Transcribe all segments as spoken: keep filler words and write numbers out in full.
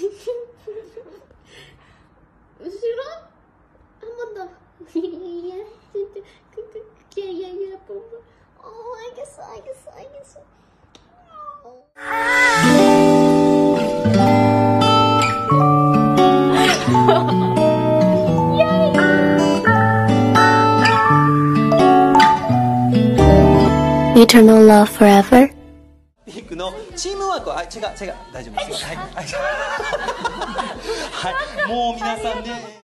싫어? 한 번 더. 예예예 뽀뽀. 어 알겠어 알겠어 알겠어. Eternal love forever. ピークのチームワークは、あ、違う違う、大丈夫です。はい、はい、はい、もう皆さんね。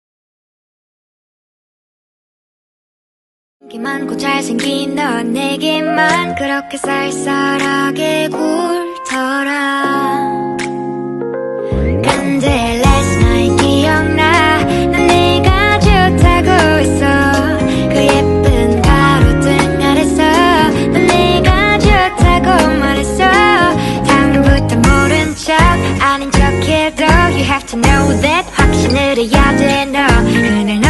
많고 잘생긴 넌 내게만 그렇게 쌀쌀하게 굴더라. 근데 last night 기억나. 난 내가 좋다고 했어. 그 예쁜 가로등 아래서 난 내가 좋다고 말했어. 당분부터 모른 척 아닌 척해도 You have to know that 확신을 해야 돼 너. 그날